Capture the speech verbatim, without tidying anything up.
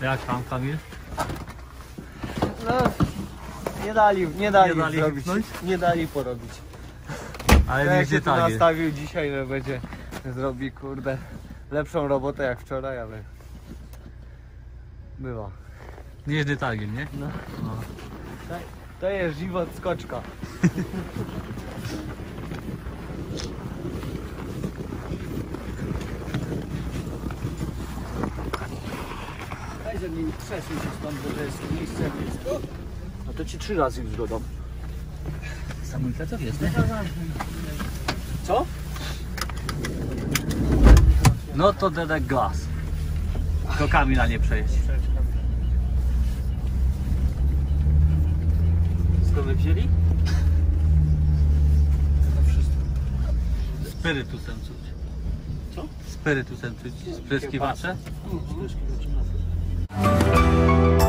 Jak tam, Kamil? No, nie dali, nie dali, Nie dali zrobić, wpchnąć? nie dali porobić. Ale Tak nie jak się tu detali. nastawił dzisiaj, że będzie, zrobi kurde lepszą robotę jak wczoraj, ale bywa. Nie jest detaliem, nie? No. No. To, to jest żywot skoczka. Daj, że mnie nie przesuń się stąd, bo to jest miejsce blisko. No to ci trzy razy już dodam. Samolka co jest, nie? Co? No to dedek glas. Do Kamila nie przejść. Skąd my wzięli? Spirytusem czuć. Co? Spirytusem czuć. Spryskiwacze. No,